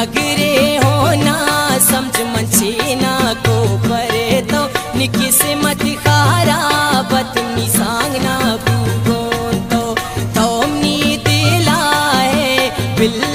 मगरे होना समझ मंचीना को परे तो निकिस मत खारा बतनी सांगना भूगों तो तोमनी दिलाए बिल्ला